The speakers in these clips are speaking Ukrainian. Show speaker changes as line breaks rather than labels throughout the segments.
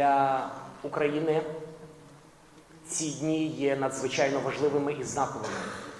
Для України ці дні є надзвичайно важливими і знаковими.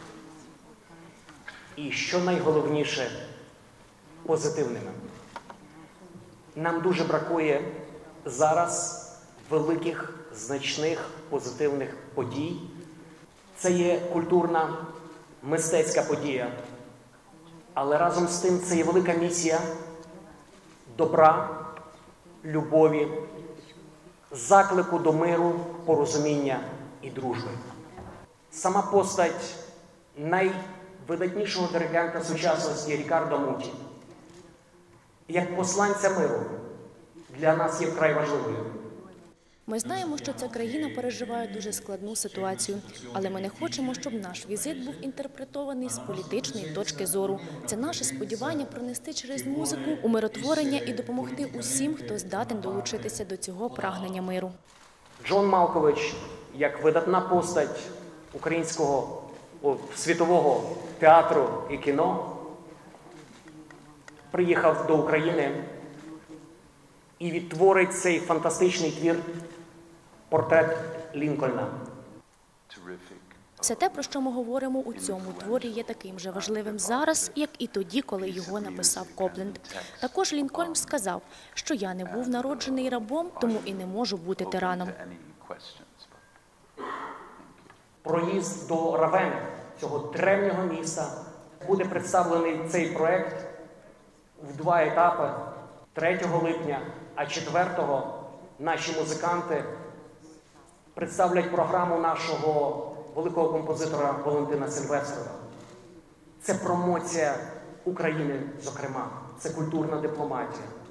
І що найголовніше – позитивними. Нам дуже бракує зараз великих, значних, позитивних подій. Це є культурна, мистецька подія. Але разом з тим це є велика місія добра, любові, заклику до миру, порозуміння і дружби. Сама постать найвидатнішого диригента сучасності Рікардо Муті, як посланця миру, для нас є вкрай важливою.
Ми знаємо, що ця країна переживає дуже складну ситуацію, але ми не хочемо, щоб наш візит був інтерпретований з політичної точки зору. Це наше сподівання пронести через музику умиротворення і допомогти усім, хто здатен долучитися до цього прагнення миру.
Джон Малкович, як видатна постать українського світового театру і кіно, приїхав до України і відтворить цей фантастичний твір «Портрет Лінкольна».
Все те, про що ми говоримо у цьому творі, є таким же важливим зараз, як і тоді, коли його написав Копленд. Також Лінкольн сказав, що я не був народжений рабом, тому і не можу бути тираном.
Проїзд до Равени, цього древнього міста, буде представлений цей проект в 2 етапи. 3 липня, а 4-го наші музиканти представлять програму нашого великого композитора Валентина Сильвестрова. Це промоція України, зокрема, це культурна дипломатія.